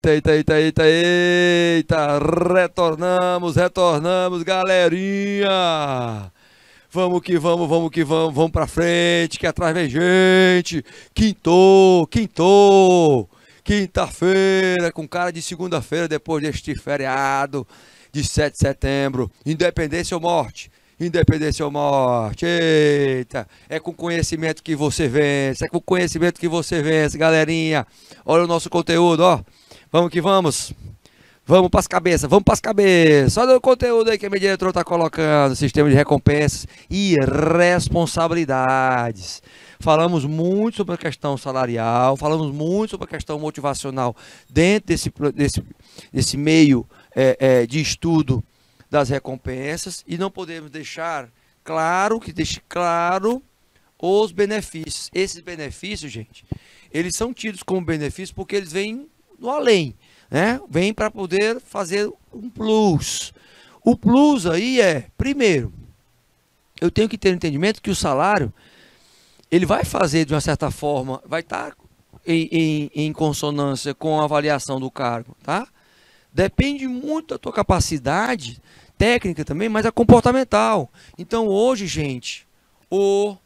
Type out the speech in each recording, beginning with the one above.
Eita. Retornamos, galerinha. Vamos que vamos pra frente, que atrás vem gente. Quinta-feira, com cara de segunda-feira, depois deste feriado de 7 de setembro. Independência ou morte? Independência ou morte? Eita, é com conhecimento que você vence, galerinha. Olha o nosso conteúdo, ó. Vamos que vamos. Vamos para as cabeças. Olha o conteúdo aí que a minha diretora está colocando. Sistema de recompensas e responsabilidades. Falamos muito sobre a questão salarial, falamos muito sobre a questão motivacional dentro desse meio de estudo das recompensas. E não podemos deixar claro, os benefícios. Esses benefícios, gente, eles são tidos como benefícios porque eles vêm do além, né? Vem para poder fazer um plus. O plus aí primeiro, eu tenho que ter entendimento que o salário, ele vai fazer de uma certa forma, vai estar em consonância com a avaliação do cargo, tá? Depende muito da tua capacidade técnica também, mas é comportamental. Então hoje, gente, o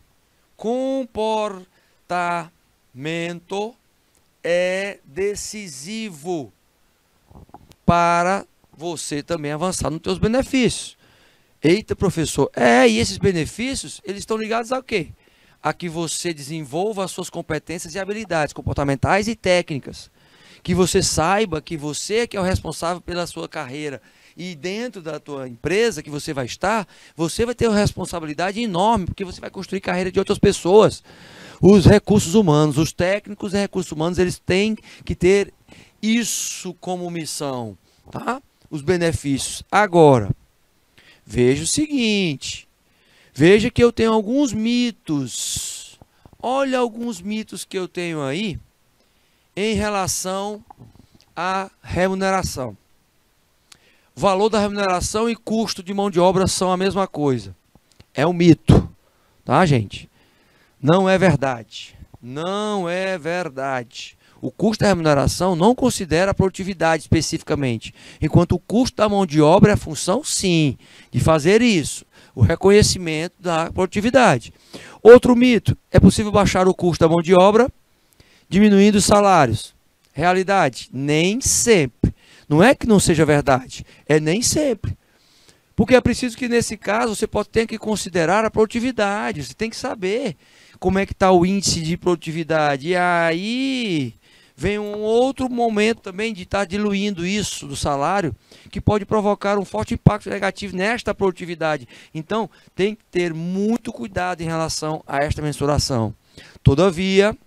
comportamento é decisivo para você também avançar nos teus benefícios. Eita, professor, e esses benefícios, eles estão ligados a quê? A que você desenvolva as suas competências e habilidades comportamentais e técnicas. Que você saiba que você que é o responsável pela sua carreira. E dentro da tua empresa que você vai estar, você vai ter uma responsabilidade enorme, porque você vai construir carreira de outras pessoas. Os recursos humanos, os técnicos e recursos humanos, eles têm que ter isso como missão, tá? Os benefícios. Agora, veja o seguinte, veja que eu tenho alguns mitos. Olha alguns mitos que eu tenho aí em relação à remuneração. O valor da remuneração e custo de mão de obra são a mesma coisa. É um mito, tá, gente? Não é verdade. Não é verdade. O custo da remuneração não considera a produtividade especificamente, enquanto o custo da mão de obra é a função, sim, de fazer isso, o reconhecimento da produtividade. Outro mito, é possível baixar o custo da mão de obra diminuindo os salários. Realidade, nem sempre. Não é que não seja verdade, é nem sempre. Porque é preciso que nesse caso você ter que considerar a produtividade, você tem que saber como é que está o índice de produtividade. E aí vem um outro momento também de estar diluindo isso do salário, que pode provocar um forte impacto negativo nesta produtividade. Então, tem que ter muito cuidado em relação a esta mensuração. Todavia,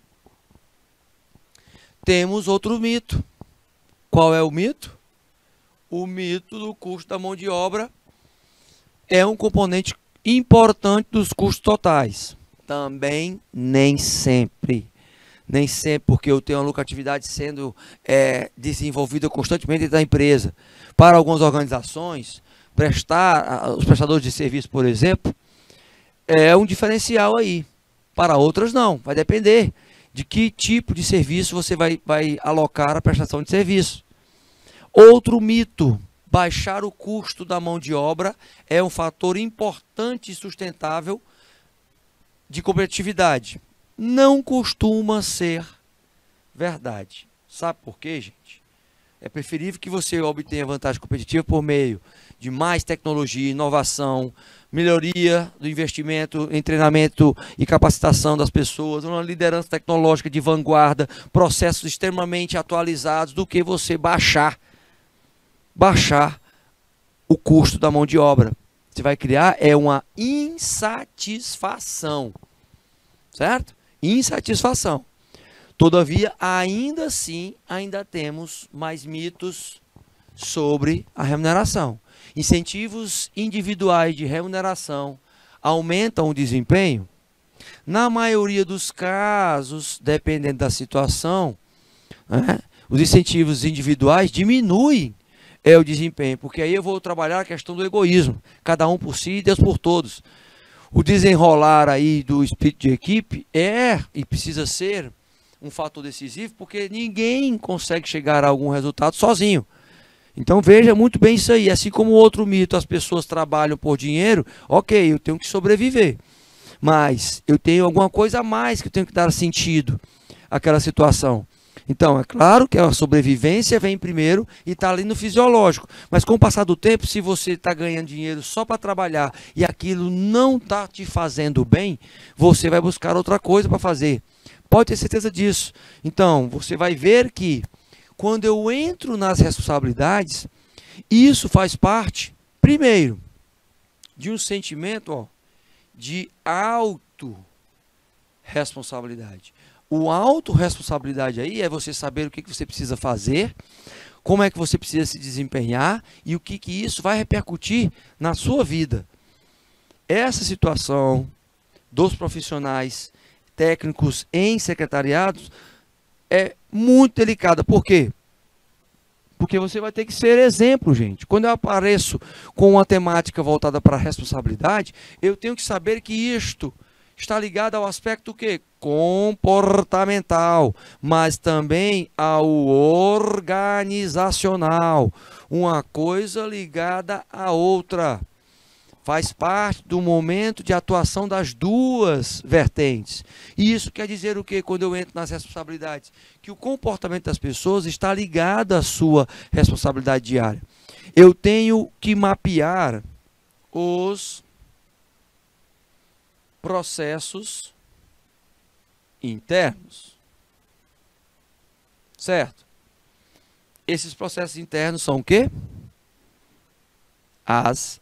temos outro mito. Qual é o mito? O mito do custo da mão de obra é um componente importante dos custos totais. Também nem sempre. Nem sempre, porque eu tenho a lucratividade sendo desenvolvida constantemente dentro da empresa. Para algumas organizações, os prestadores de serviço, por exemplo, é um diferencial aí. Para outras não, vai depender de que tipo de serviço você vai alocar a prestação de serviço. Outro mito, baixar o custo da mão de obra é um fator importante e sustentável de competitividade. Não costuma ser verdade. Sabe por quê, gente? É preferível que você obtenha vantagem competitiva por meio de mais tecnologia, inovação, melhoria do investimento em treinamento e capacitação das pessoas, uma liderança tecnológica de vanguarda, processos extremamente atualizados, do que você baixar o custo da mão de obra. Você vai criar uma insatisfação, certo? Insatisfação. Todavia, ainda assim, ainda temos mais mitos sobre a remuneração. Incentivos individuais de remuneração aumentam o desempenho? Na maioria dos casos, dependendo da situação, né, os incentivos individuais diminuem o desempenho, porque aí eu vou trabalhar a questão do egoísmo, cada um por si e Deus por todos. O desenrolar aí do espírito de equipe e precisa ser um fator decisivo, porque ninguém consegue chegar a algum resultado sozinho. Então veja muito bem isso aí. Assim como o outro mito, as pessoas trabalham por dinheiro, ok, eu tenho que sobreviver. Mas eu tenho alguma coisa a mais que eu tenho que dar sentido àquela situação. Então, é claro que a sobrevivência vem primeiro e está ali no fisiológico. Mas com o passar do tempo, se você está ganhando dinheiro só para trabalhar e aquilo não está te fazendo bem, você vai buscar outra coisa para fazer. Pode ter certeza disso. Então, você vai ver que quando eu entro nas responsabilidades, isso faz parte, primeiro, de um sentimento de autorresponsabilidade. O autorresponsabilidade aí é você saber o que você precisa fazer, como é que você precisa se desempenhar e o que isso vai repercutir na sua vida. Essa situação dos profissionais técnicos em secretariados é muito delicada. Por quê? Porque você vai ter que ser exemplo, gente. Quando eu apareço com uma temática voltada para a responsabilidade, eu tenho que saber que isto está ligado ao aspecto quê? Comportamental, mas também ao organizacional. Uma coisa ligada à outra. Faz parte do momento de atuação das duas vertentes. E isso quer dizer o quê? Quando eu entro nas responsabilidades? Que o comportamento das pessoas está ligado à sua responsabilidade diária. Eu tenho que mapear os processos internos. Certo? Esses processos internos são o quê? As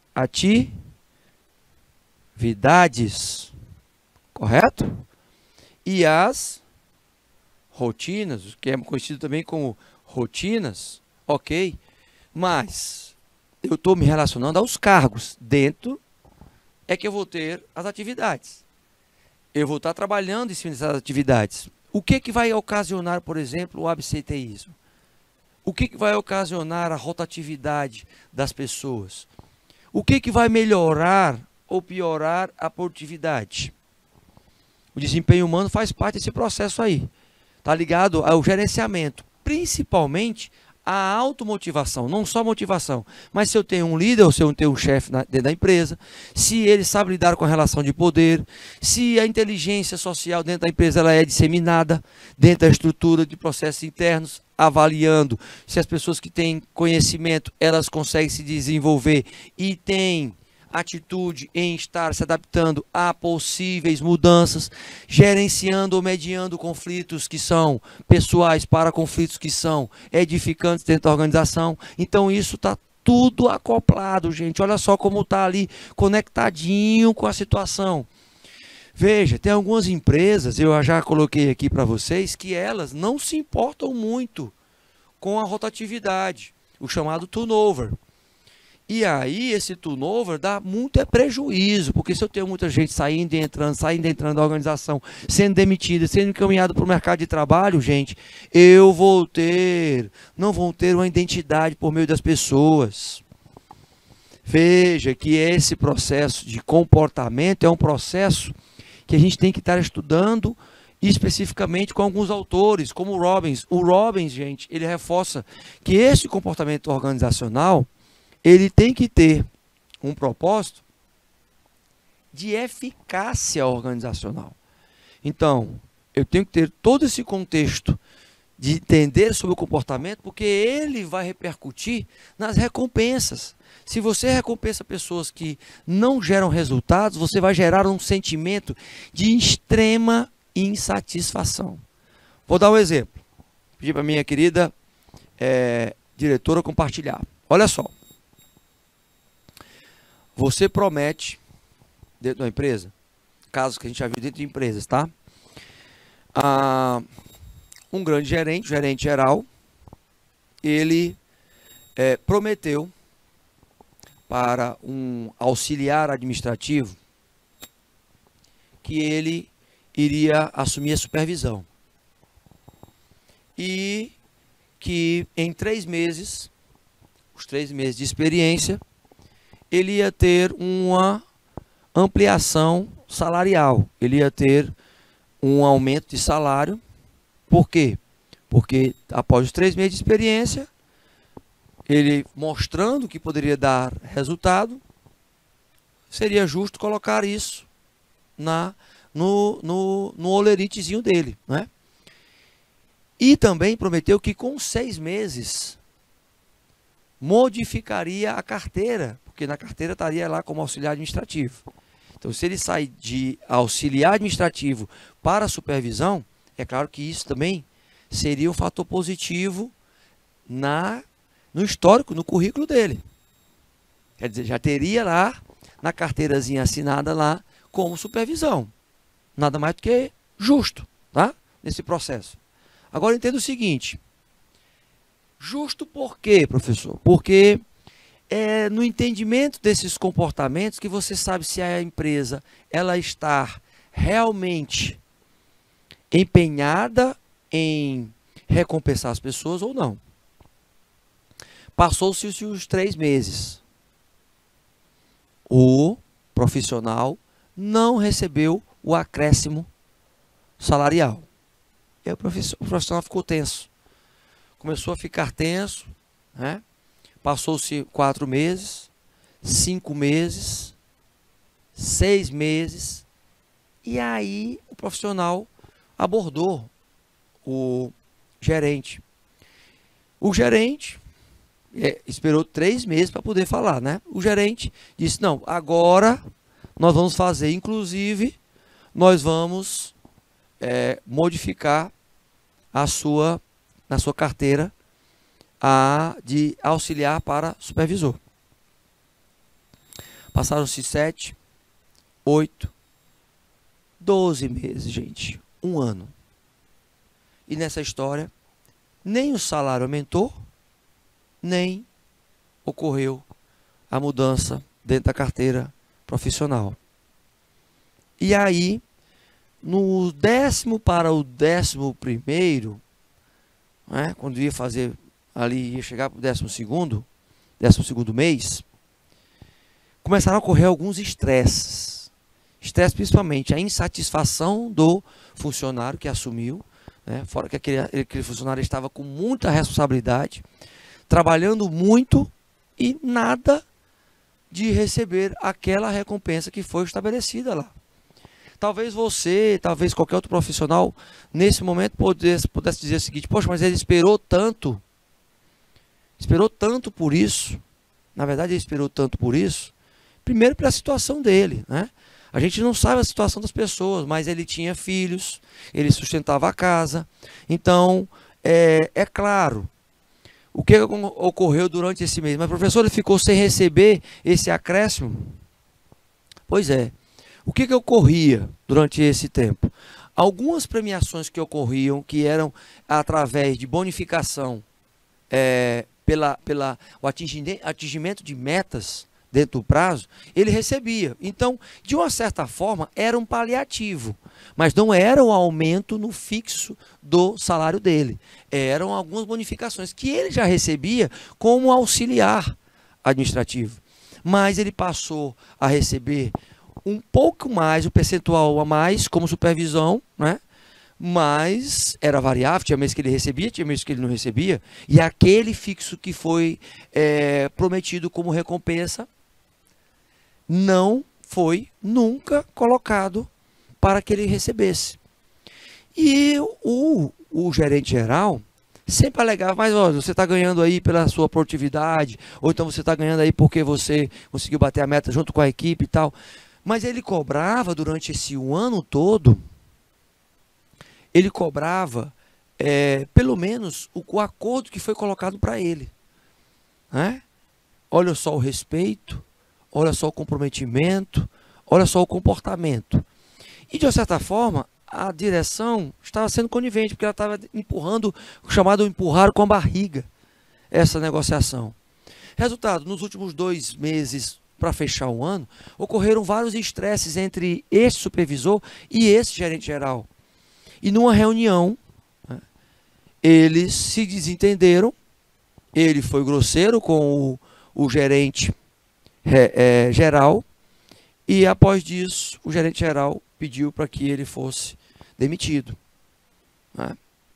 atividades, correto? E as rotinas, que é conhecido também como rotinas, ok? Mas eu estou me relacionando aos cargos. Dentro é que eu vou ter as atividades. Eu vou estar trabalhando em cima dessas atividades. O que vai ocasionar, por exemplo, o absenteísmo? O que vai ocasionar a rotatividade das pessoas? O que vai melhorar ou piorar a produtividade? O desempenho humano faz parte desse processo aí. Está ligado ao gerenciamento, principalmente a automotivação, não só motivação. Mas se eu tenho um líder ou se eu tenho um chefe dentro da empresa, se ele sabe lidar com a relação de poder, se a inteligência social dentro da empresa ela é disseminada dentro da estrutura de processos internos, avaliando se as pessoas que têm conhecimento, elas conseguem se desenvolver e têm atitude em estar se adaptando a possíveis mudanças, gerenciando ou mediando conflitos que são pessoais para conflitos que são edificantes dentro da organização. Então isso está tudo acoplado, gente. Olha só como está ali conectadinho com a situação. Veja, tem algumas empresas, eu já coloquei aqui para vocês, que elas não se importam muito com a rotatividade, o chamado turnover. E aí esse turnover dá muito prejuízo, porque se eu tenho muita gente saindo e entrando da organização, sendo demitida, sendo encaminhada para o mercado de trabalho, gente, não vou ter uma identidade por meio das pessoas. Veja que esse processo de comportamento é um processo que a gente tem que estar estudando especificamente com alguns autores, como o Robbins. O Robbins, gente, ele reforça que esse comportamento organizacional ele tem que ter um propósito de eficácia organizacional. Então, eu tenho que ter todo esse contexto de entender sobre o comportamento, porque ele vai repercutir nas recompensas. Se você recompensa pessoas que não geram resultados, você vai gerar um sentimento de extrema insatisfação. Vou dar um exemplo. Pedi para minha querida diretora compartilhar. Olha só. Você promete, dentro da empresa, casos que a gente já viu dentro de empresas, tá? Um grande gerente, gerente geral, ele prometeu para um auxiliar administrativo que ele iria assumir a supervisão. E que em 3 meses, os 3 meses de experiência, ele ia ter uma ampliação salarial, ele ia ter um aumento de salário Por quê? Porque após os 3 meses de experiência, ele mostrando que poderia dar resultado, seria justo colocar isso no holeritezinho dele, né? E também prometeu que com 6 meses modificaria a carteira, porque na carteira estaria lá como auxiliar administrativo. Então, se ele sai de auxiliar administrativo para supervisão, é claro que isso também seria um fator positivo no histórico, no currículo dele. Quer dizer, já teria lá na carteirazinha assinada lá como supervisão. Nada mais do que justo, tá? Nesse processo. Agora entenda o seguinte. Justo por quê, professor? Porque é no entendimento desses comportamentos que você sabe se a empresa ela está realmente empenhada em recompensar as pessoas ou não. Passou-se os 3 meses. O profissional não recebeu o acréscimo salarial. E aí o profissional ficou tenso. Começou a ficar tenso, né? Passou-se 4 meses, 5 meses, 6 meses, e aí o profissional abordou o gerente. O gerente esperou 3 meses para poder falar, né? O gerente disse, não, agora nós vamos fazer, inclusive, nós vamos modificar na sua carteira de auxiliar para supervisor. Passaram-se 7, 8, 12 meses, gente. 1 ano. E nessa história, nem o salário aumentou, nem ocorreu a mudança dentro da carteira profissional. E aí, no 10º para o 11º, né, quando ia fazer ali, ia chegar para o 12º mês, começaram a ocorrer alguns estresses. Estresse principalmente a insatisfação do funcionário que assumiu, né, fora que aquele funcionário estava com muita responsabilidade, trabalhando muito e nada de receber aquela recompensa que foi estabelecida lá. Talvez você, talvez qualquer outro profissional, nesse momento pudesse dizer o seguinte, poxa, mas ele esperou tanto por isso. Na verdade, ele esperou tanto por isso, primeiro pela situação dele, né? A gente não sabe a situação das pessoas, mas ele tinha filhos, ele sustentava a casa. Então, é claro, o que ocorreu durante esse mês? Mas, professor, ele ficou sem receber esse acréscimo? Pois é. O que ocorria durante esse tempo? Algumas premiações que ocorriam, que eram através de bonificação, o atingimento de metas dentro do prazo, ele recebia. Então, de uma certa forma, era um paliativo, mas não era um aumento no fixo do salário dele. Eram algumas bonificações que ele já recebia como auxiliar administrativo. Mas ele passou a receber um pouco mais, o percentual a mais, como supervisão, né? Mas era variável, tinha mês que ele recebia, tinha mês que ele não recebia, e aquele fixo que foi prometido como recompensa não foi nunca colocado para que ele recebesse. E o gerente geral sempre alegava, mas ó, você está ganhando aí pela sua produtividade, ou então você está ganhando aí porque você conseguiu bater a meta junto com a equipe e tal. Mas ele cobrava durante esse 1 ano todo, ele cobrava pelo menos o acordo que foi colocado para ele, né? Olha só o respeito, olha só o comprometimento, olha só o comportamento. E de uma certa forma, a direção estava sendo conivente, porque ela estava empurrando, o chamado empurrar com a barriga, essa negociação. Resultado, nos últimos 2 meses, para fechar um ano, ocorreram vários estresses entre esse supervisor e esse gerente geral. E numa reunião, né, eles se desentenderam, ele foi grosseiro com o gerente geral, e após disso, o gerente geral pediu para que ele fosse demitido, né?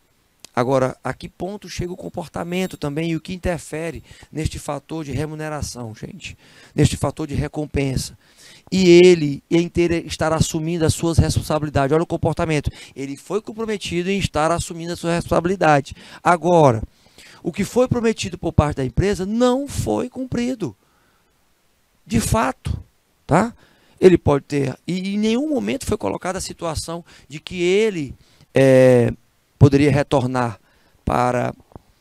Agora, a que ponto chega o comportamento também e o que interfere neste fator de remuneração, gente? Neste fator de recompensa. E ele, em estar assumindo as suas responsabilidades. Olha o comportamento. Ele foi comprometido em estar assumindo a sua responsabilidade. Agora, o que foi prometido por parte da empresa não foi cumprido. De fato, tá? Ele pode ter, e em nenhum momento foi colocada a situação de que ele poderia retornar para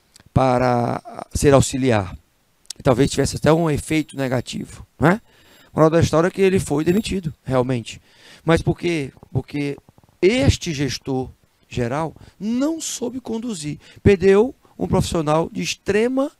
ser auxiliar. Talvez tivesse até um efeito negativo, né? A moral da história é que ele foi demitido, realmente. Mas por quê? Porque este gestor geral não soube conduzir. Perdeu um profissional de extrema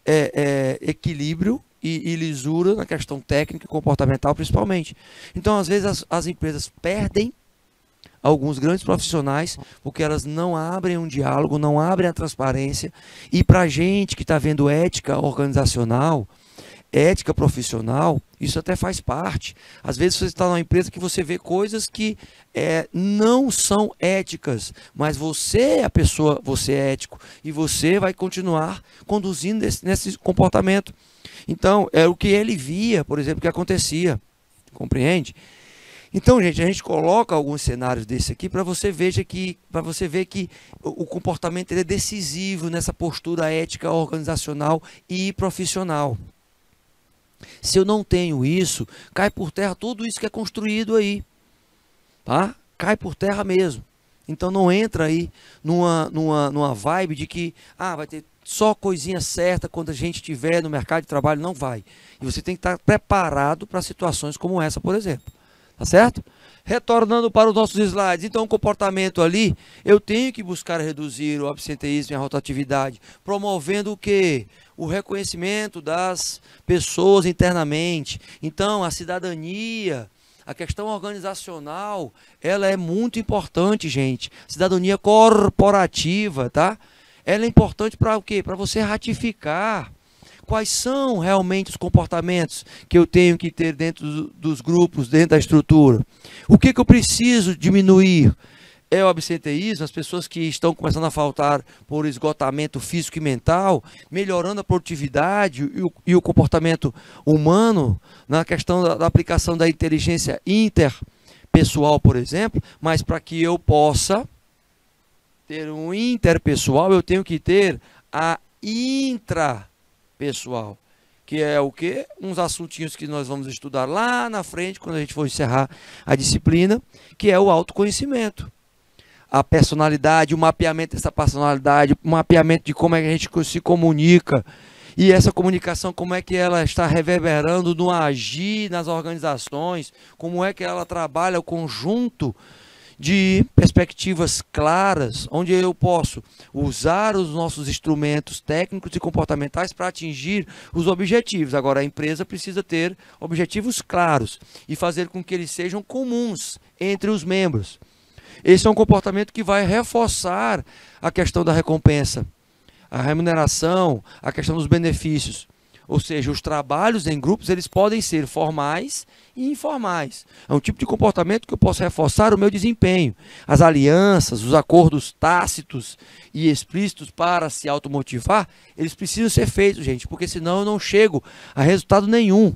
equilíbrio e lisura na questão técnica e comportamental, principalmente. Então, às vezes, as empresas perdem alguns grandes profissionais porque elas não abrem um diálogo, não abrem a transparência. E para a gente que está vendo ética organizacional, ética profissional, isso até faz parte. Às vezes você está numa empresa que você vê coisas que não são éticas, mas você é a pessoa, você é ético e você vai continuar conduzindo nesse comportamento. Então, é o que ele via, por exemplo, que acontecia. Compreende? Então, gente, a gente coloca alguns cenários desse aqui para você ver que o comportamento ele é decisivo nessa postura ética organizacional e profissional. Se eu não tenho isso, cai por terra tudo isso que é construído aí, tá? Cai por terra mesmo. Então não entra aí numa vibe de que vai ter só coisinha certa quando a gente estiver no mercado de trabalho. Não vai. E você tem que estar preparado para situações como essa, por exemplo. Tá certo? Retornando para os nossos slides. Então, o comportamento ali, eu tenho que buscar reduzir o absenteísmo e a rotatividade, promovendo o quê? O reconhecimento das pessoas internamente. Então, a cidadania, a questão organizacional, ela é muito importante, gente. Cidadania corporativa, tá? Ela é importante para o quê? Para você ratificar quais são realmente os comportamentos que eu tenho que ter dentro dos grupos, dentro da estrutura. O que eu preciso diminuir? É o absenteísmo, as pessoas que estão começando a faltar por esgotamento físico e mental, melhorando a produtividade e o comportamento humano, na questão da aplicação da inteligência interpessoal, por exemplo, mas para que eu possa ter um interpessoal, eu tenho que ter a intrapessoal, que é o quê? Uns assuntinhos que nós vamos estudar lá na frente, quando a gente for encerrar a disciplina, que é o autoconhecimento. A personalidade, o mapeamento dessa personalidade, o mapeamento de como é que a gente se comunica, e essa comunicação, como é que ela está reverberando no agir nas organizações, como é que ela trabalha o conjunto de perspectivas claras, onde eu posso usar os nossos instrumentos técnicos e comportamentais para atingir os objetivos. Agora, a empresa precisa ter objetivos claros e fazer com que eles sejam comuns entre os membros. Esse é um comportamento que vai reforçar a questão da recompensa, a remuneração, a questão dos benefícios. Ou seja, os trabalhos em grupos, eles podem ser formais e informais. É um tipo de comportamento que eu posso reforçar o meu desempenho. As alianças, os acordos tácitos e explícitos para se automotivar, eles precisam ser feitos, gente, porque senão eu não chego a resultado nenhum.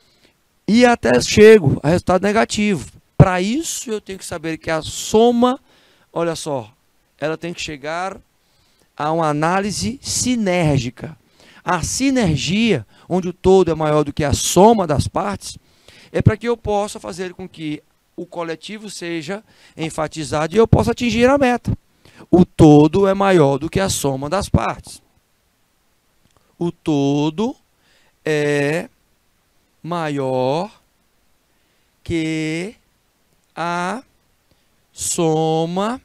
E até chego a resultado negativo. Para isso, eu tenho que saber que a soma, olha só, ela tem que chegar a uma análise sinérgica. A sinergia, onde o todo é maior do que a soma das partes, é para que eu possa fazer com que o coletivo seja enfatizado e eu possa atingir a meta. O todo é maior do que a soma das partes. O todo é maior que a soma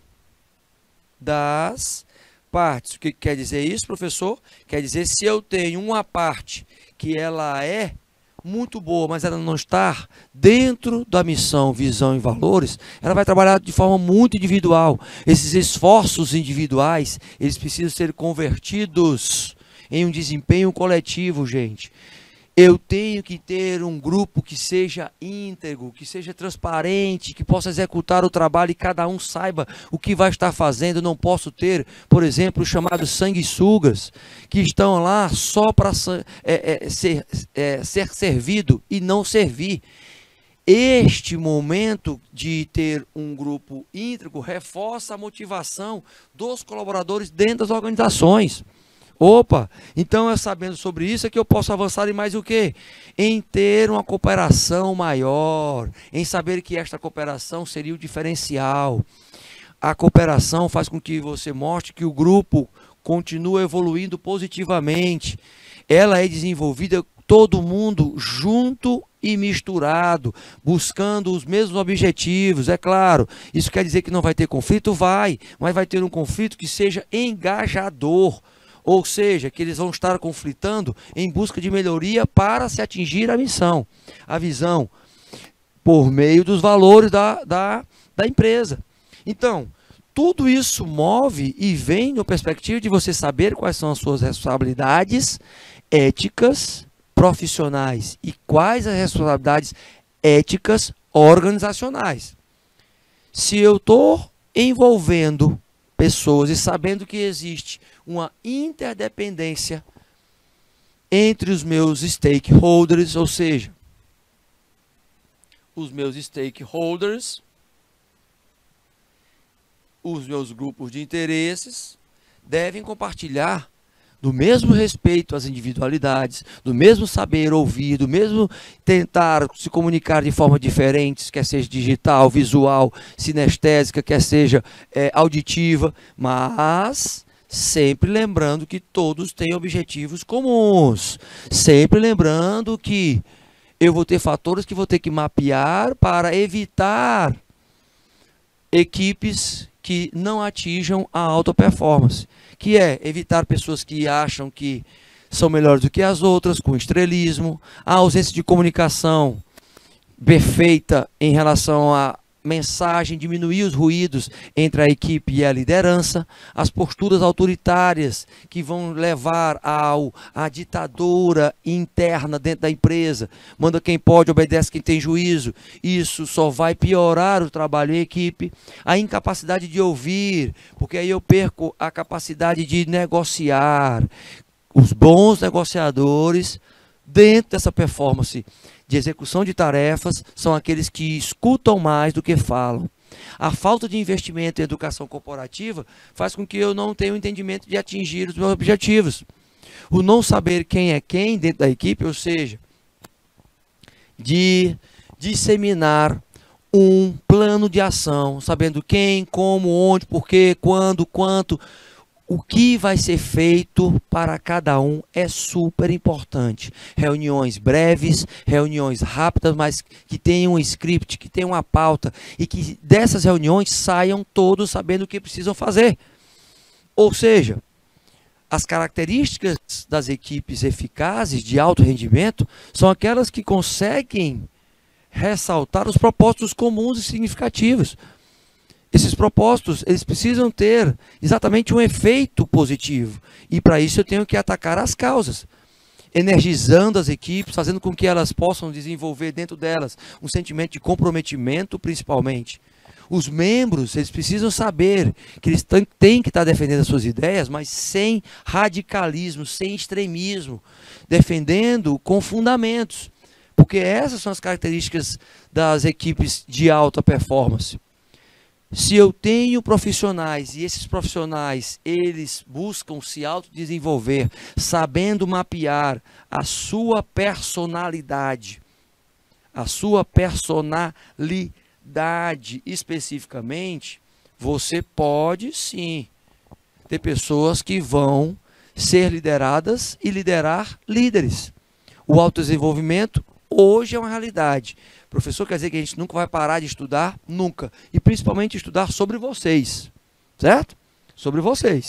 das partes. O que quer dizer isso, professor? Quer dizer, se eu tenho uma parte que ela é muito boa, mas ela não está dentro da missão, visão e valores, ela vai trabalhar de forma muito individual. Esses esforços individuais, eles precisam ser convertidos em um desempenho coletivo, gente. Eu tenho que ter um grupo que seja íntegro, que seja transparente, que possa executar o trabalho e cada um saiba o que vai estar fazendo. Eu não posso ter, por exemplo, os chamados sanguessugas, que estão lá só para ser servido e não servir. Este momento de ter um grupo íntegro reforça a motivação dos colaboradores dentro das organizações. Opa, então sabendo sobre isso é que eu posso avançar em mais o quê? Em ter uma cooperação maior, em saber que esta cooperação seria o diferencial. A cooperação faz com que você mostre que o grupo continua evoluindo positivamente. Ela é desenvolvida todo mundo junto e misturado, buscando os mesmos objetivos, é claro. Isso quer dizer que não vai ter conflito? Vai, mas vai ter um conflito que seja engajador. Ou seja, que eles vão estar conflitando em busca de melhoria para se atingir a missão, a visão, por meio dos valores da empresa. Então, tudo isso move e vem no perspectiva de você saber quais são as suas responsabilidades éticas profissionais e quais as responsabilidades éticas organizacionais. Se eu estou envolvendo pessoas e sabendo que existe uma interdependência entre os meus stakeholders, ou seja, os meus stakeholders, os meus grupos de interesses, devem compartilhar do mesmo respeito às individualidades, do mesmo saber ouvir, do mesmo tentar se comunicar de forma diferente, quer seja digital, visual, sinestésica, quer seja auditiva, mas sempre lembrando que todos têm objetivos comuns, sempre lembrando que eu vou ter fatores que vou ter que mapear para evitar equipes que não atinjam a alta performance, que é evitar pessoas que acham que são melhores do que as outras, com estrelismo, a ausência de comunicação perfeita em relação à mensagem, diminuir os ruídos entre a equipe e a liderança, as posturas autoritárias que vão levar à ditadura interna dentro da empresa, manda quem pode, obedece quem tem juízo, isso só vai piorar o trabalho em equipe, a incapacidade de ouvir, porque aí eu perco a capacidade de negociar. Os bons negociadores dentro dessa performance de execução de tarefas são aqueles que escutam mais do que falam. A falta de investimento em educação corporativa faz com que eu não tenha o entendimento de atingir os meus objetivos. O não saber quem é quem dentro da equipe, ou seja, de disseminar um plano de ação, sabendo quem, como, onde, porquê, quando, quanto, o que vai ser feito para cada um é super importante. Reuniões breves, reuniões rápidas, mas que tenham um script, que tenham uma pauta e que dessas reuniões saiam todos sabendo o que precisam fazer. Ou seja, as características das equipes eficazes de alto rendimento são aquelas que conseguem ressaltar os propósitos comuns e significativos. Esses propósitos, eles precisam ter exatamente um efeito positivo. E para isso eu tenho que atacar as causas, energizando as equipes, fazendo com que elas possam desenvolver dentro delas um sentimento de comprometimento, principalmente. Os membros, eles precisam saber que eles têm que estar defendendo as suas ideias, mas sem radicalismo, sem extremismo, defendendo com fundamentos. Porque essas são as características das equipes de alta performance. Se eu tenho profissionais e esses profissionais, eles buscam se autodesenvolver, sabendo mapear a sua personalidade especificamente, você pode sim ter pessoas que vão ser lideradas e liderar líderes. O autodesenvolvimento hoje é uma realidade. Professor, quer dizer que a gente nunca vai parar de estudar? Nunca. E principalmente estudar sobre vocês, certo? Sobre vocês.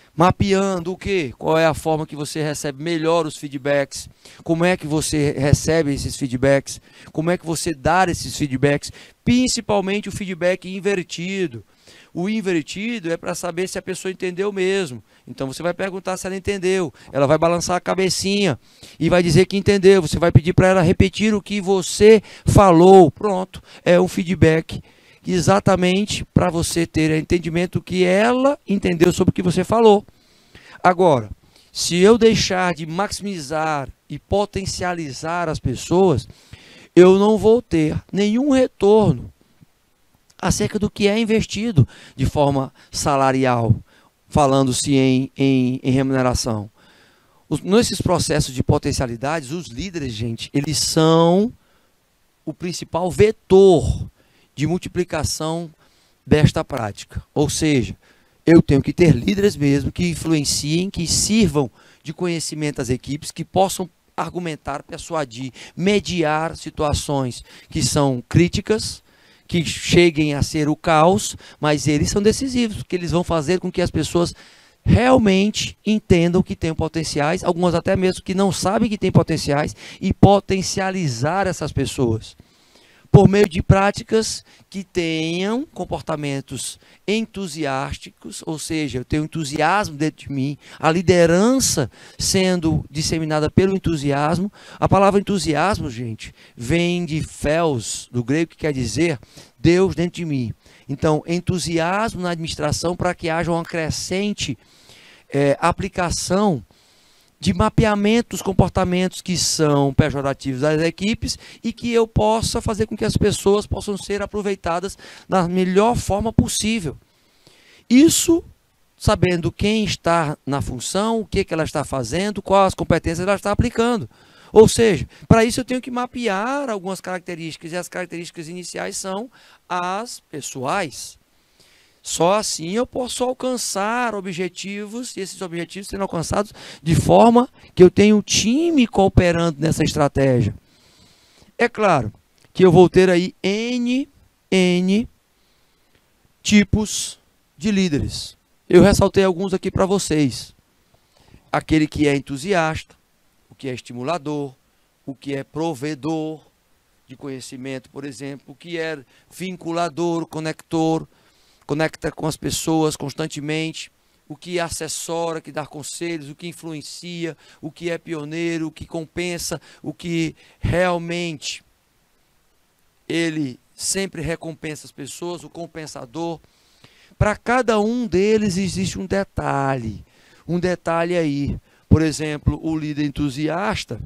mapeando o quê? Qual é a forma que você recebe melhor os feedbacks, como é que você recebe esses feedbacks, como é que você dá esses feedbacks, principalmente o feedback invertido. O invertido é para saber se a pessoa entendeu mesmo. Então você vai perguntar se ela entendeu, ela vai balançar a cabecinha e vai dizer que entendeu, você vai pedir para ela repetir o que você falou. Pronto, é um feedback exatamente para você ter entendimento do que ela entendeu sobre o que você falou. Agora, se eu deixar de maximizar e potencializar as pessoas, eu não vou ter nenhum retorno acerca do que é investido de forma salarial, falando-se em remuneração. Nesses processos de potencialidades, os líderes, gente, eles são o principal vetor de multiplicação desta prática. Ou seja, eu tenho que ter líderes mesmo que influenciem, que sirvam de conhecimento às equipes, que possam argumentar, persuadir, mediar situações que são críticas, que cheguem a ser o caos, mas eles são decisivos, porque eles vão fazer com que as pessoas realmente entendam que têm potenciais, algumas até mesmo que não sabem que têm potenciais, e potencializar essas pessoas por meio de práticas que tenham comportamentos entusiásticos, ou seja, eu tenho entusiasmo dentro de mim, a liderança sendo disseminada pelo entusiasmo. A palavra entusiasmo, gente, vem de Theos, do grego, que quer dizer Deus dentro de mim. Então, entusiasmo na administração para que haja uma crescente aplicação de mapeamento dos comportamentos que são pejorativos das equipes e que eu possa fazer com que as pessoas possam ser aproveitadas da melhor forma possível. Isso sabendo quem está na função, o que ela está fazendo, quais competências ela está aplicando. Ou seja, para isso eu tenho que mapear algumas características, e as características iniciais são as pessoais. Só assim eu posso alcançar objetivos, e esses objetivos serão alcançados de forma que eu tenho um time cooperando nessa estratégia. É claro que eu vou ter aí N tipos de líderes. Eu ressaltei alguns aqui para vocês. Aquele que é entusiasta, o que é estimulador, o que é provedor de conhecimento, por exemplo, o que é vinculador, conector, conecta com as pessoas constantemente, o que assessora, que dá conselhos, o que influencia, o que é pioneiro, o que compensa, o que realmente ele sempre recompensa as pessoas, o compensador. Para cada um deles existe um detalhe aí. Por exemplo, o líder entusiasta,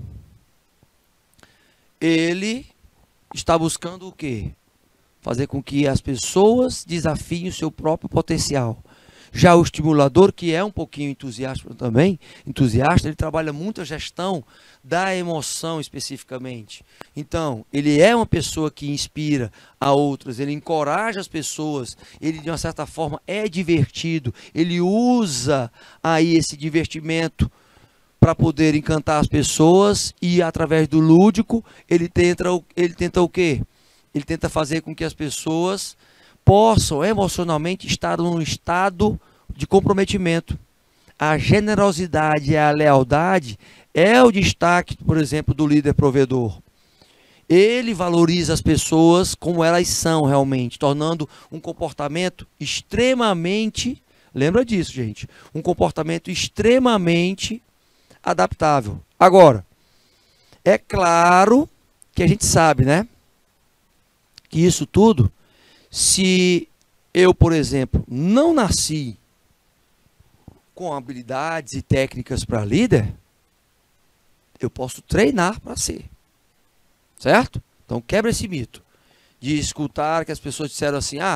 ele está buscando o quê? Fazer com que as pessoas desafiem o seu próprio potencial. Já o estimulador, que é um pouquinho entusiasta também, ele trabalha muito a gestão da emoção especificamente. Então, ele é uma pessoa que inspira a outras, ele encoraja as pessoas, ele de uma certa forma é divertido, ele usa aí esse divertimento para poder encantar as pessoas e através do lúdico ele tenta o quê? Ele tenta fazer com que as pessoas possam emocionalmente estar num estado de comprometimento. A generosidade e a lealdade é o destaque, por exemplo, do líder provedor. Ele valoriza as pessoas como elas são realmente, tornando um comportamento extremamente, lembra disso, gente, um comportamento extremamente adaptável. Agora, é claro que a gente sabe, né? Que isso tudo, se eu, por exemplo, não nasci com habilidades e técnicas para líder, eu posso treinar para ser. Certo? Então quebra esse mito de escutar que as pessoas disseram assim: ah,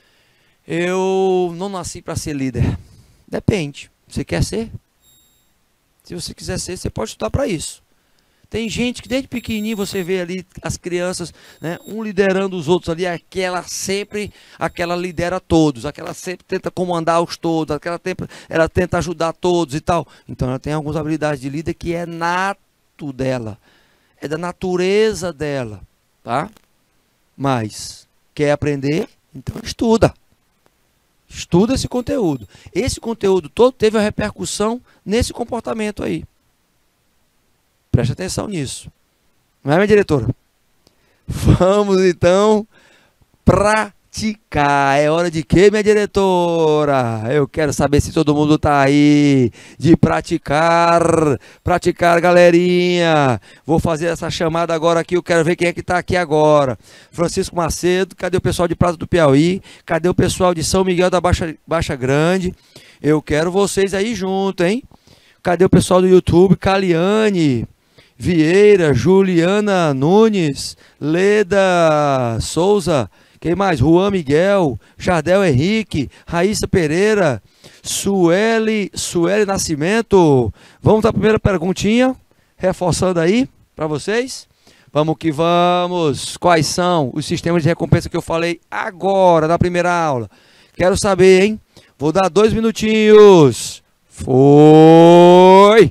eu não nasci para ser líder. Depende. Você quer ser? Se você quiser ser, você pode estudar para isso. Tem gente que desde pequenininho você vê ali as crianças, né, um liderando os outros ali, aquela lidera todos, aquela sempre tenta comandar os todos, ela tenta ajudar todos e tal. Então ela tem algumas habilidades de líder que é nato dela, é da natureza dela, tá? Mas quer aprender? Então estuda. Estuda esse conteúdo. Esse conteúdo todo teve uma repercussão nesse comportamento aí. Preste atenção nisso. Não é, minha diretora? Vamos, então, praticar. É hora de quê, minha diretora? Eu quero saber se todo mundo tá aí. De praticar. Praticar, galerinha. Vou fazer essa chamada agora aqui. Eu quero ver quem é que tá aqui agora. Francisco Macedo. Cadê o pessoal de Prata do Piauí? Cadê o pessoal de São Miguel da Baixa Grande? Eu quero vocês aí junto, hein? Cadê o pessoal do YouTube? Caliane Vieira, Juliana Nunes, Leda Souza, quem mais? Juan Miguel, Jardel Henrique, Raíssa Pereira, Sueli Nascimento. Vamos para a primeira perguntinha, reforçando aí para vocês. Vamos que vamos. Quais são os sistemas de recompensa que eu falei agora na primeira aula? Quero saber, hein? Vou dar 2 minutinhos. Foi!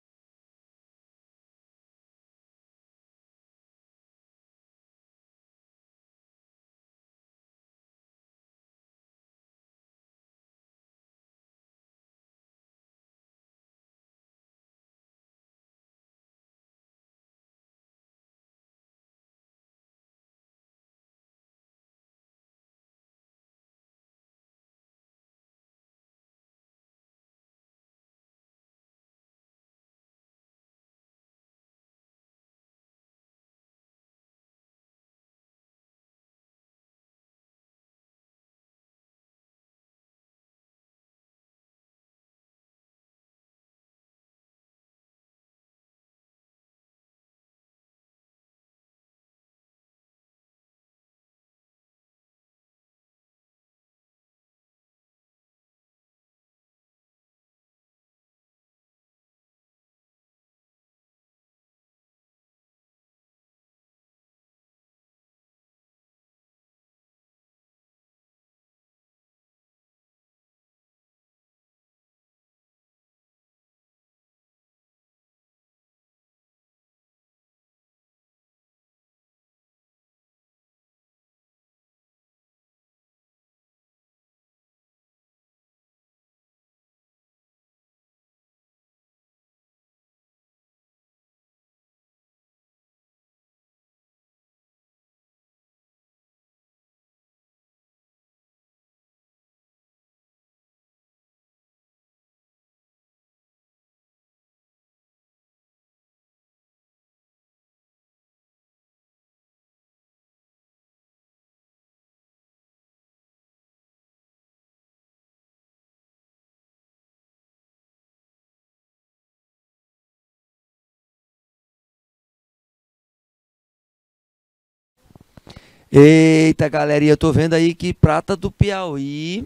Eita, galerinha, eu tô vendo aí que Prata do Piauí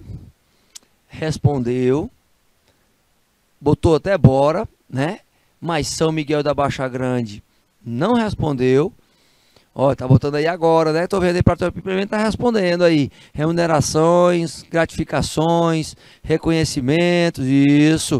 respondeu, botou até bora, né? Mas São Miguel da Baixa Grande não respondeu. Ó, tá botando aí agora, né? Tô vendo aí Prata do Piauí tá respondendo aí. Remunerações, gratificações, reconhecimentos, isso.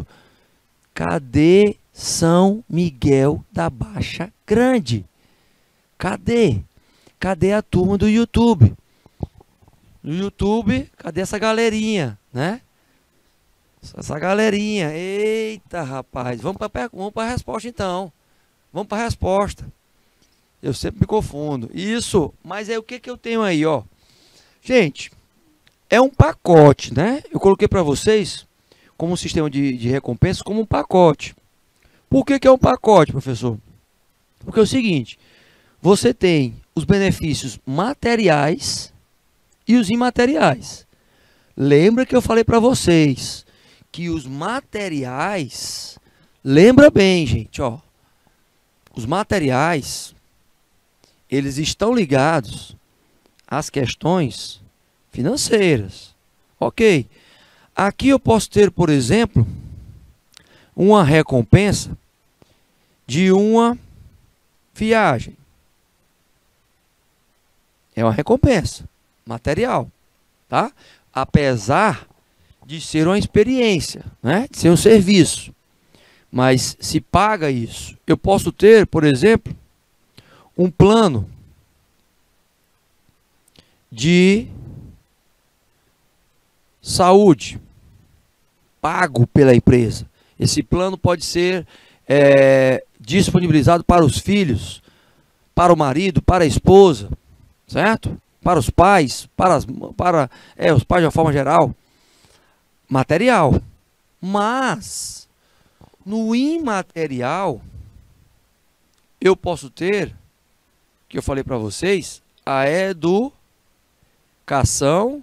Cadê São Miguel da Baixa Grande? Cadê? Cadê a turma do YouTube? No YouTube, cadê essa galerinha, né? Essa galerinha. Eita, rapaz. Vamos para a resposta, então. Vamos para a resposta. Eu sempre me confundo. Isso, mas é o que eu tenho aí, ó. Gente, é um pacote, né? Eu coloquei para vocês, como um sistema de recompensa, como um pacote. Por que é um pacote, professor? Porque é o seguinte, você tem os benefícios materiais e os imateriais. Lembra que eu falei para vocês que os materiais, lembra bem, gente, ó, os materiais, eles estão ligados às questões financeiras. Ok. Aqui eu posso ter, por exemplo, uma recompensa de uma viagem. É uma recompensa material, tá? Apesar de ser uma experiência, né? De ser um serviço. Mas se paga isso. Eu posso ter, por exemplo, um plano de saúde, pago pela empresa. Esse plano pode ser disponibilizado para os filhos, para o marido, para a esposa, certo? Para os pais, os pais de uma forma geral, material. Mas, no imaterial, eu posso ter, que eu falei para vocês, a educação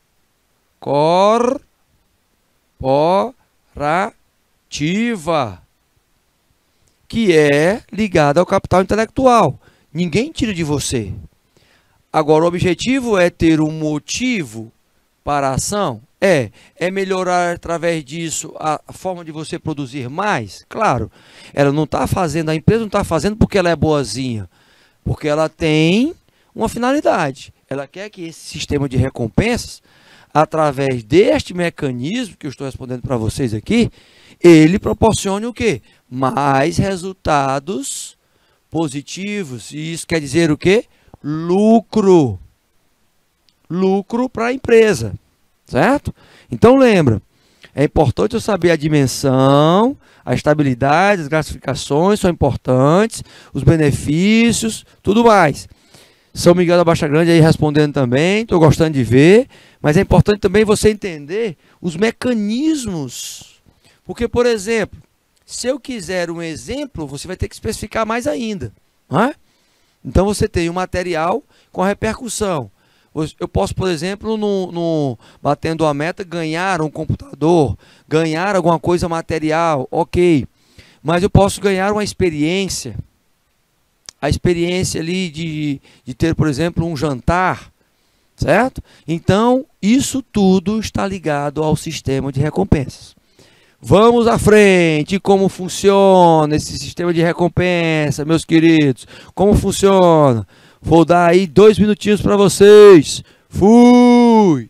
corporativa, que é ligada ao capital intelectual. Ninguém tira de você. Agora, o objetivo é ter um motivo para a ação? É melhorar através disso a forma de você produzir mais? Claro, ela não está fazendo, a empresa não está fazendo porque ela é boazinha, porque ela tem uma finalidade. Ela quer que esse sistema de recompensas, através deste mecanismo que eu estou respondendo para vocês aqui, ele proporcione o quê? Mais resultados positivos. E isso quer dizer o quê? Lucro. Lucro para a empresa, certo? Então lembra, é importante eu saber a dimensão, a estabilidade, as gratificações são importantes, os benefícios, tudo mais. São Miguel da Baixa Grande aí respondendo também, estou gostando de ver, mas é importante também você entender os mecanismos. Porque, por exemplo, se eu quiser um exemplo, você vai ter que especificar mais ainda, não é? Então você tem um material com a repercussão. Eu posso, por exemplo, batendo a meta, ganhar um computador, ganhar alguma coisa material, ok. Mas eu posso ganhar uma experiência. A experiência ali de ter, por exemplo, um jantar, certo? Então, isso tudo está ligado ao sistema de recompensas. Vamos à frente. Como funciona esse sistema de recompensa, meus queridos? Como funciona? Vou dar aí 2 minutinhos para vocês. Fui!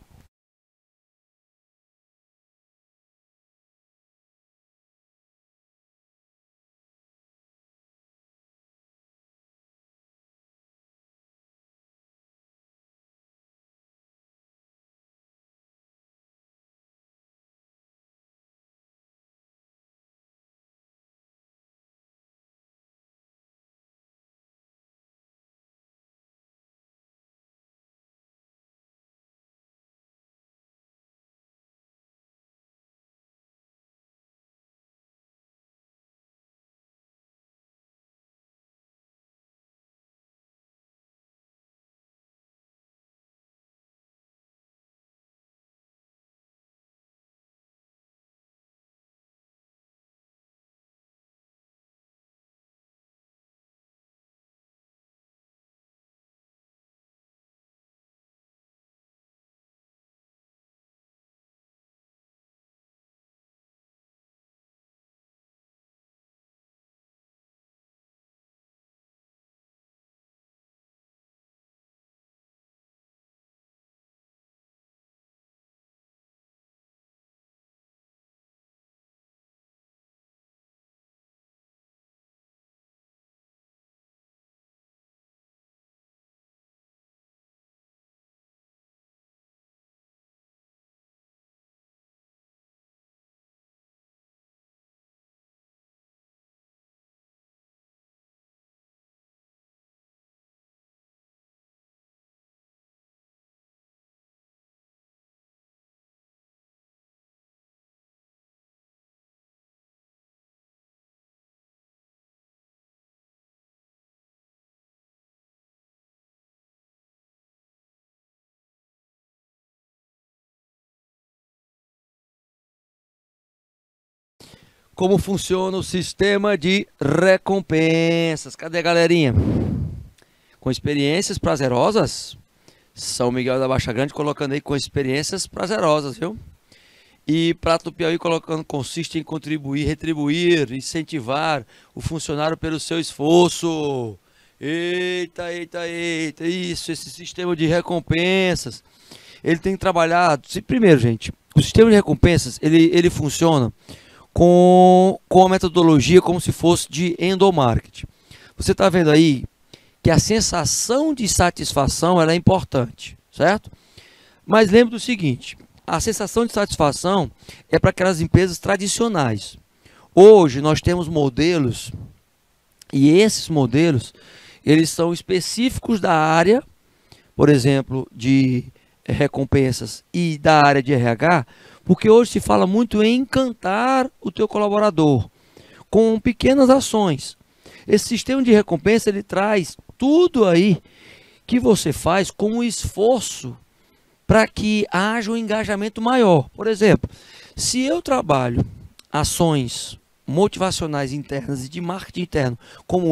Como funciona o sistema de recompensas? Cadê a galerinha? Com experiências prazerosas? São Miguel da Baixa Grande colocando aí com experiências prazerosas, viu? E Prato do Piauí colocando, consiste em contribuir, retribuir, incentivar o funcionário pelo seu esforço. Eita, eita, eita, isso, esse sistema de recompensas. Ele tem que trabalhar, primeiro, gente, o sistema de recompensas, ele funciona com a metodologia como se fosse de endomarketing. Você está vendo aí que a sensação de satisfação ela é importante, certo? Mas lembre do seguinte, A sensação de satisfação é para aquelas empresas tradicionais. Hoje nós temos modelos, e esses modelos, eles são específicos da área, por exemplo, de recompensas e da área de RH, porque hoje se fala muito em encantar o teu colaborador com pequenas ações. Esse sistema de recompensa, ele traz tudo aí que você faz com um esforço para que haja um engajamento maior. Por exemplo, se eu trabalho ações motivacionais internas e de marketing interno, como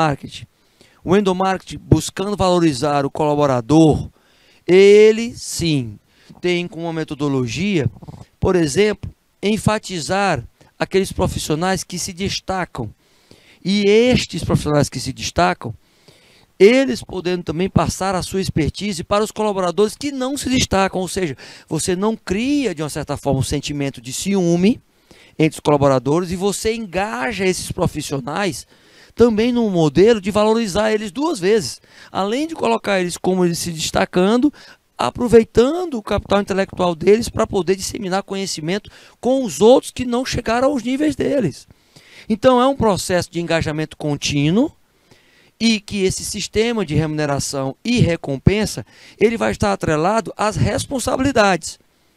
o endomarketing buscando valorizar o colaborador, ele sim tem como uma metodologia, por exemplo, enfatizar aqueles profissionais que se destacam. E estes profissionais que se destacam, eles podendo também passar a sua expertise para os colaboradores que não se destacam, ou seja, você não cria de uma certa forma um sentimento de ciúme entre os colaboradores e você engaja esses profissionais também num modelo de valorizar eles duas vezes, além de colocar eles como eles se destacando, aproveitando o capital intelectual deles para poder disseminar conhecimento com os outros que não chegaram aos níveis deles. Então é um processo de engajamento contínuo e que esse sistema de remuneração e recompensa, ele vai estar atrelado às responsabilidades.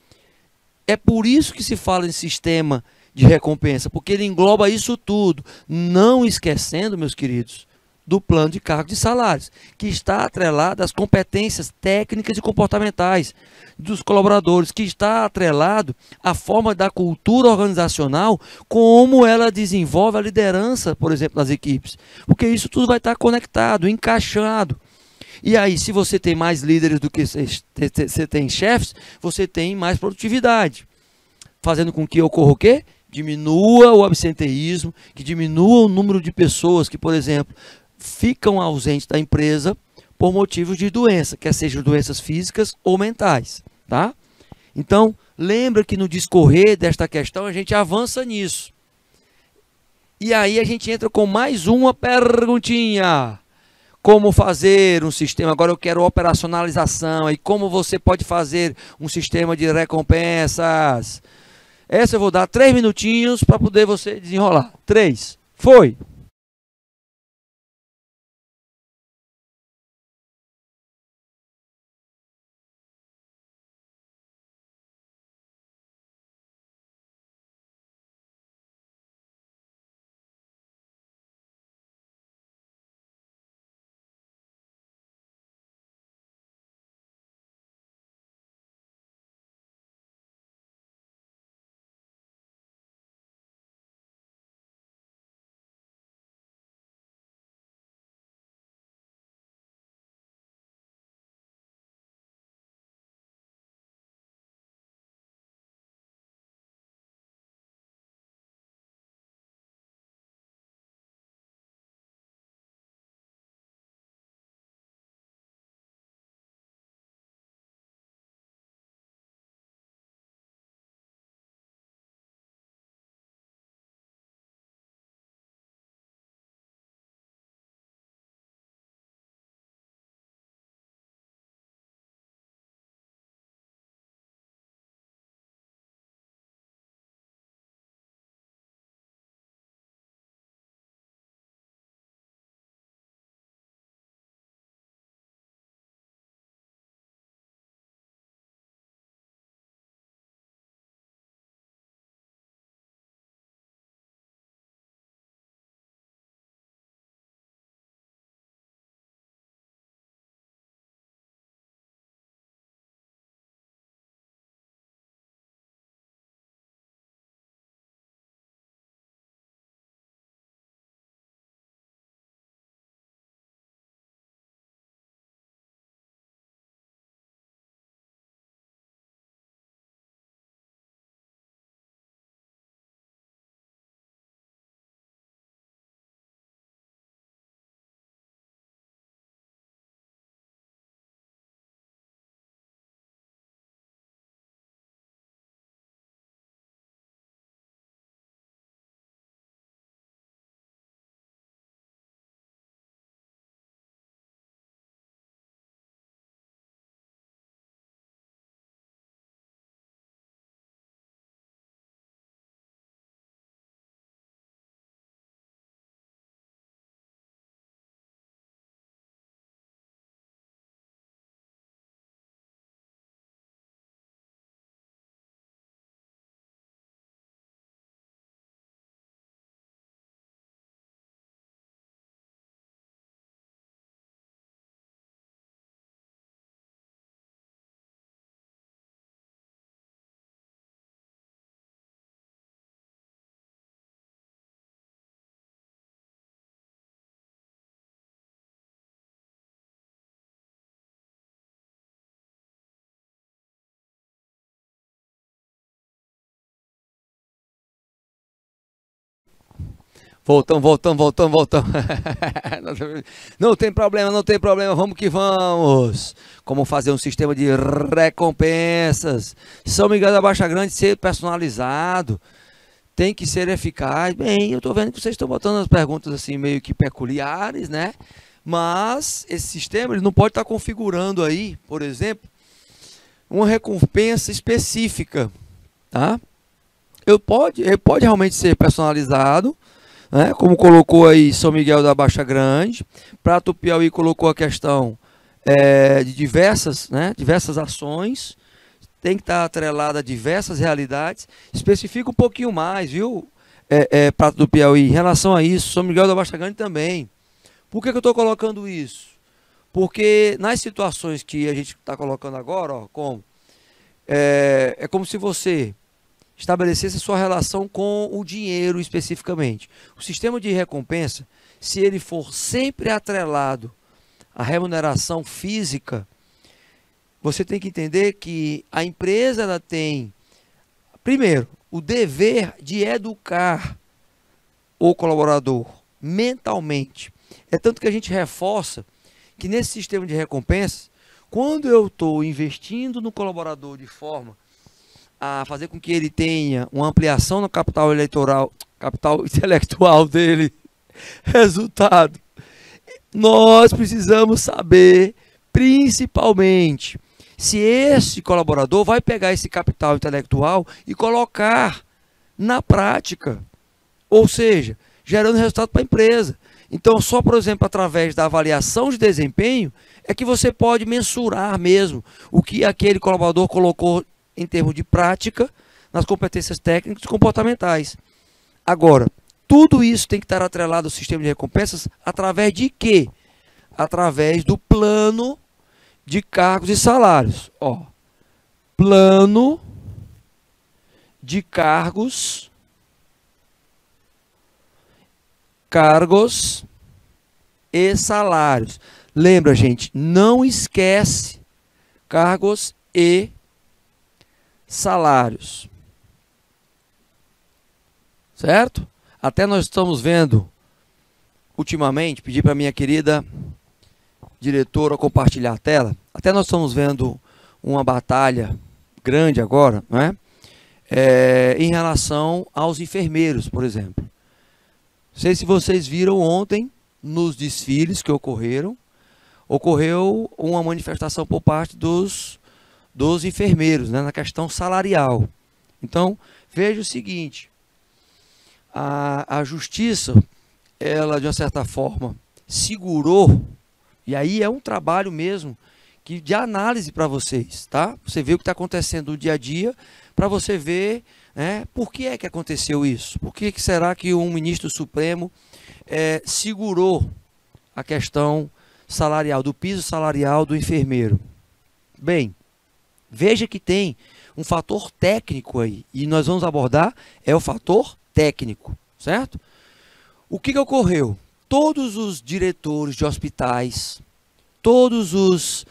É por isso que se fala em sistema de recompensa, porque ele engloba isso tudo, não esquecendo, meus queridos, do plano de cargos e salários, que está atrelado às competências técnicas e comportamentais dos colaboradores, que está atrelado à forma da cultura organizacional, como ela desenvolve a liderança, por exemplo, nas equipes, porque isso tudo vai estar conectado, encaixado. E aí, se você tem mais líderes do que você tem chefes, você tem mais produtividade, fazendo com que ocorra o quê? Diminua o absenteísmo, que diminua o número de pessoas que, por exemplo, ficam ausentes da empresa por motivos de doença, quer sejam doenças físicas ou mentais, tá? Então, lembra que no discorrer desta questão a gente avança nisso. E aí a gente entra com mais uma perguntinha. Como fazer um sistema, agora eu quero operacionalização, e como você pode fazer um sistema de recompensas. Essa eu vou dar 3 minutinhos para poder você desenrolar. 3, foi! Voltamos. Não tem problema, vamos que vamos. Como fazer um sistema de recompensas. São Miguel da Baixa Grande ser personalizado. Tem que ser eficaz. Bem, eu estou vendo que vocês estão botando as perguntas assim meio que peculiares, né? Mas esse sistema ele não pode estar configurando aí, por exemplo, uma recompensa específica, tá? Ele pode realmente ser personalizado, né? Como colocou aí São Miguel da Baixa Grande. Prato Piauí colocou a questão de diversas ações. Tem que estar atrelada a diversas realidades. Especifica um pouquinho mais, viu, Prato do Piauí, em relação a isso. São Miguel da Baixa Grande também. Por que eu estou colocando isso? Porque nas situações que a gente está colocando agora, ó, é como se você estabelecesse a sua relação com o dinheiro especificamente. O sistema de recompensa, se ele for sempre atrelado à remuneração física, você tem que entender que a empresa ela tem, primeiro, o dever de educar o colaborador mentalmente. É tanto que a gente reforça que nesse sistema de recompensa, quando eu estou investindo no colaborador de forma a fazer com que ele tenha uma ampliação no capital intelectual dele, resultado, nós precisamos saber, principalmente, se esse colaborador vai pegar esse capital intelectual e colocar na prática, ou seja, gerando resultado para a empresa. Então, só, por exemplo, através da avaliação de desempenho, é que você pode mensurar mesmo o que aquele colaborador colocou em termos de prática nas competências técnicas e comportamentais. Agora, tudo isso tem que estar atrelado ao sistema de recompensas através de quê? Através do plano de cargos e salários. Ó, plano de cargos e salários. Lembra, gente, não esquece cargos e salários. Certo? Até nós estamos vendo, ultimamente, pedi para minha querida diretora compartilhar a tela, até nós estamos vendo uma batalha grande agora, não é? Em relação aos enfermeiros, por exemplo. Não sei se vocês viram ontem, nos desfiles que ocorreu uma manifestação por parte dos enfermeiros, né, na questão salarial. Então, veja o seguinte, a justiça, ela de uma certa forma segurou, e aí é um trabalho mesmo de análise para vocês, tá? Você vê o que está acontecendo no dia a dia, para você ver, né, por que é que aconteceu isso? Por que será que um ministro supremo segurou a questão salarial, do piso salarial do enfermeiro? Bem, veja que tem um fator técnico aí, e nós vamos abordar o fator técnico, certo? O que ocorreu? Todos os diretores de hospitais, todos os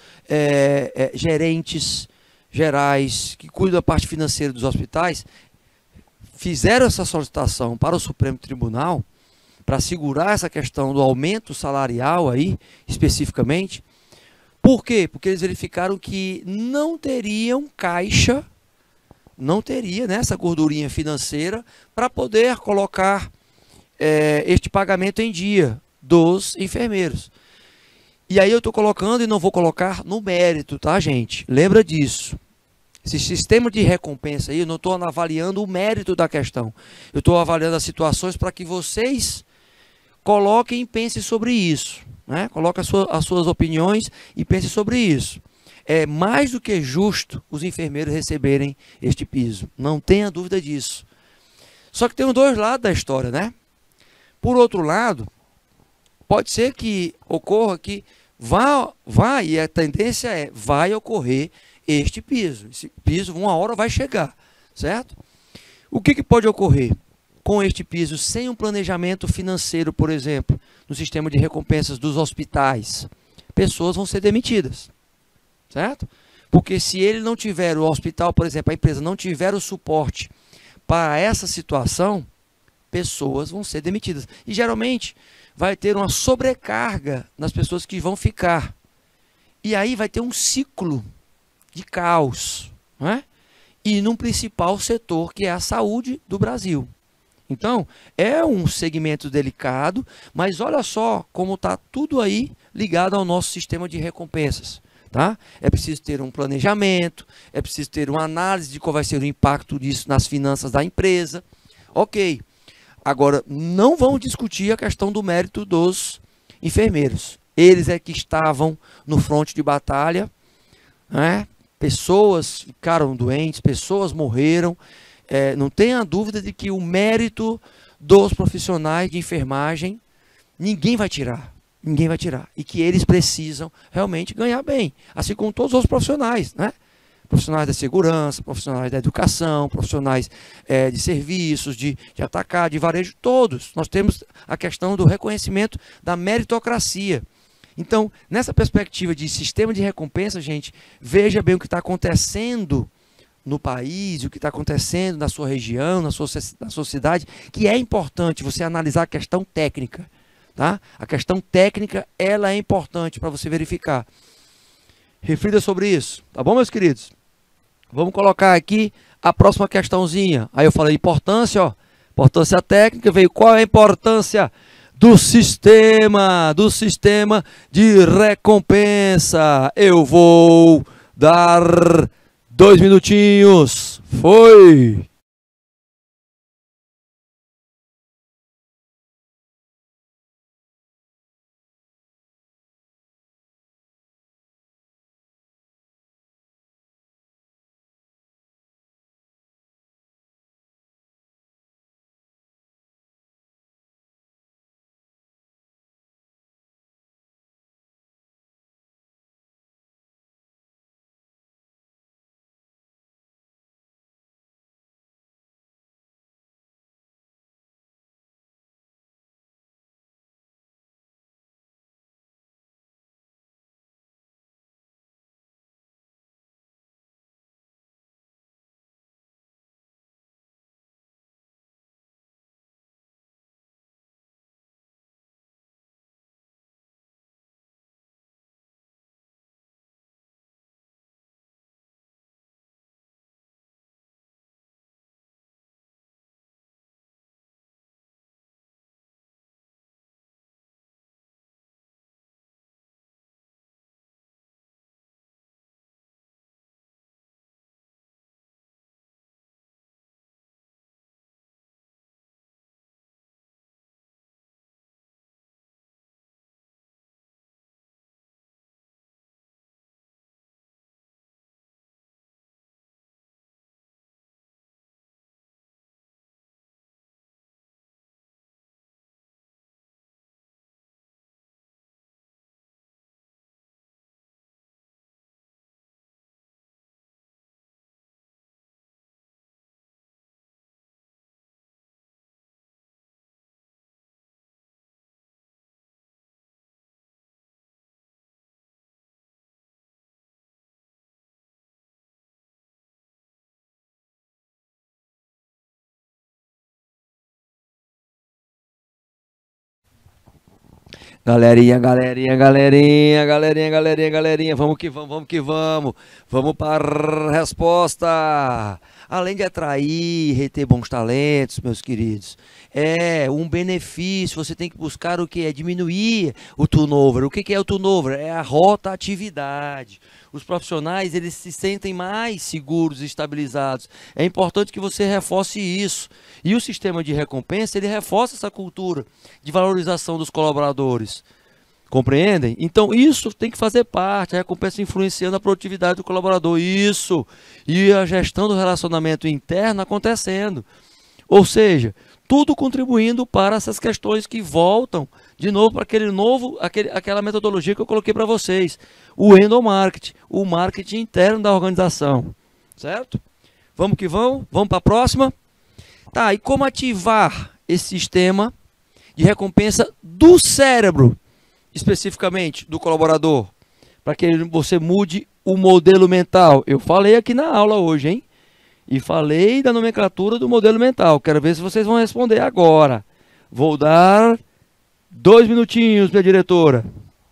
gerentes gerais que cuidam da parte financeira dos hospitais, fizeram essa solicitação para o Supremo Tribunal para segurar essa questão do aumento salarial aí, especificamente. Por quê? Porque eles verificaram que não teriam caixa, não teria, né, essa gordurinha financeira para poder colocar este pagamento em dia dos enfermeiros. E aí eu estou colocando e não vou colocar no mérito, tá, gente? Lembra disso. Esse sistema de recompensa aí, eu não estou avaliando o mérito da questão. Eu estou avaliando as situações para que vocês coloquem e pensem sobre isso, né? Coloquem as suas opiniões e pensem sobre isso. É mais do que justo os enfermeiros receberem este piso. Não tenha dúvida disso. Só que tem os dois lados da história, né? Por outro lado, pode ser que ocorra que vai, e a tendência vai ocorrer este piso. Esse piso, uma hora vai chegar, certo? O que pode ocorrer com este piso sem um planejamento financeiro, por exemplo, no sistema de recompensas dos hospitais? Pessoas vão ser demitidas, certo? Porque se ele não tiver, o hospital, por exemplo, a empresa não tiver o suporte para essa situação, pessoas vão ser demitidas. E geralmente vai ter uma sobrecarga nas pessoas que vão ficar. E aí vai ter um ciclo de caos, não é? E num principal setor que é a saúde do Brasil. Então, é um segmento delicado, mas olha só como está tudo aí ligado ao nosso sistema de recompensas. Tá? É preciso ter um planejamento, é preciso ter uma análise de qual vai ser o impacto disso nas finanças da empresa. Ok, agora não vamos discutir a questão do mérito dos enfermeiros. Eles é que estavam no fronte de batalha, né? Pessoas ficaram doentes, pessoas morreram. Não tenha dúvida de que o mérito dos profissionais de enfermagem ninguém vai tirar. Ninguém vai tirar. E que eles precisam realmente ganhar bem. Assim como todos os outros profissionais, né? Profissionais da segurança, profissionais da educação, profissionais de serviços, de atacar, de varejo, todos. Nós temos a questão do reconhecimento da meritocracia. Então, nessa perspectiva de sistema de recompensa, gente, veja bem o que está acontecendo no país, o que está acontecendo na sua região, na sua cidade, que é importante você analisar a questão técnica. Tá? A questão técnica, ela é importante para você verificar. Reflita sobre isso, tá bom, meus queridos? Vamos colocar aqui a próxima questãozinha. Aí eu falei importância, ó, importância técnica, veio qual é a importância do sistema de recompensa. Eu vou dar 2 minutinhos. Foi! Galerinha. Vamos que vamos, vamos que vamos. Vamos para a resposta. Além de atrair, reter bons talentos, meus queridos, é um benefício. Você tem que buscar o que? É diminuir o turnover. O que é o turnover? É a rotatividade. Os profissionais, eles se sentem mais seguros e estabilizados. É importante que você reforce isso. E o sistema de recompensa, ele reforça essa cultura de valorização dos colaboradores. Compreendem? Então, isso tem que fazer parte. A recompensa influenciando a produtividade do colaborador. Isso. E a gestão do relacionamento interno acontecendo. Ou seja, tudo contribuindo para essas questões que voltam de novo para aquela metodologia que eu coloquei para vocês. O endomarketing, o marketing interno da organização. Certo? Vamos que vamos? Vamos para a próxima? Tá, e como ativar esse sistema de recompensa do cérebro, especificamente do colaborador, para que você mude o modelo mental? Eu falei aqui na aula hoje, hein? E falei da nomenclatura do modelo mental. Quero ver se vocês vão responder agora. Vou dar 2 minutinhos, minha diretora.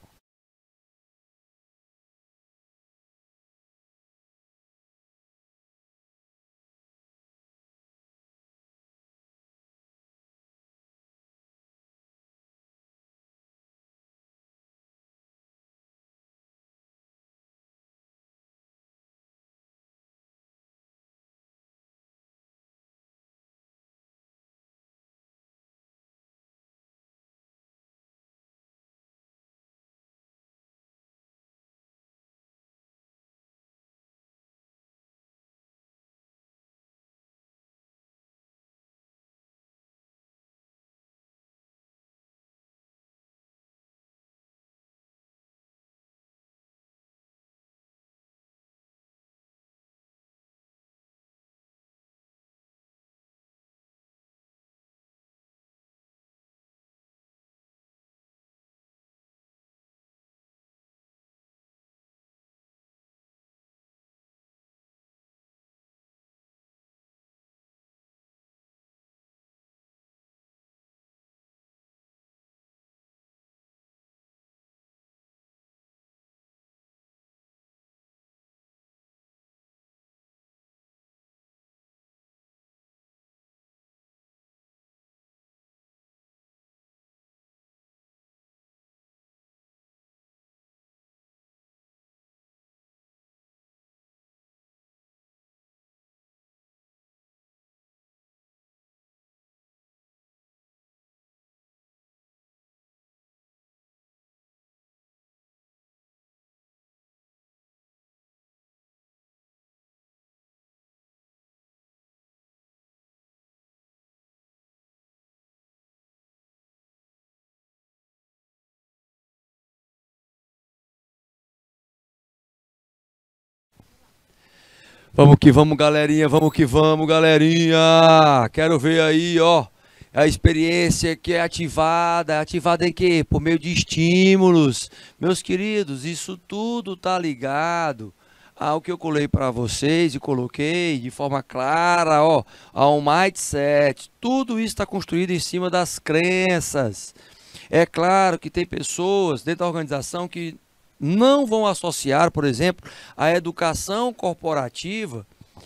Vamos que vamos, galerinha. Vamos que vamos, galerinha. Quero ver aí, ó, a experiência que é ativada. Ativada em quê? Por meio de estímulos. Meus queridos, isso tudo tá ligado ao que eu colei para vocês e coloquei de forma clara, ó, ao mindset. Tudo isso está construído em cima das crenças. É claro que tem pessoas dentro da organização que não vão associar, por exemplo, a educação corporativa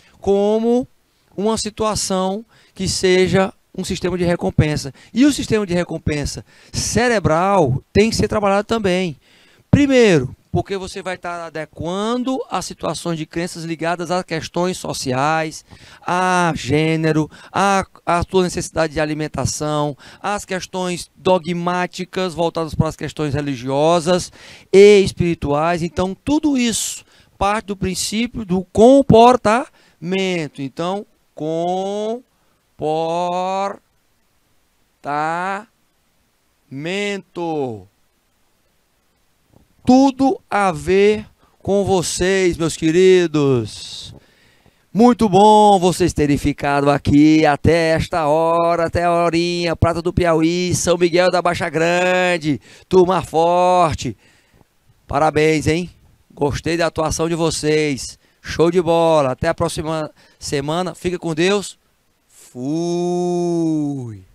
como uma situação que seja um sistema de recompensa. E o sistema de recompensa cerebral tem que ser trabalhado também. Primeiro, porque você vai estar adequando a situações de crenças ligadas a questões sociais, a gênero, a tua necessidade de alimentação, as questões dogmáticas voltadas para as questões religiosas e espirituais. Então, tudo isso parte do princípio do comportamento. Então, comportamento. Tudo a ver com vocês, meus queridos. Muito bom vocês terem ficado aqui até esta hora, até a horinha. Prata do Piauí, São Miguel da Baixa Grande, turma forte. Parabéns, hein? Gostei da atuação de vocês. Show de bola. Até a próxima semana. Fica com Deus. Fui.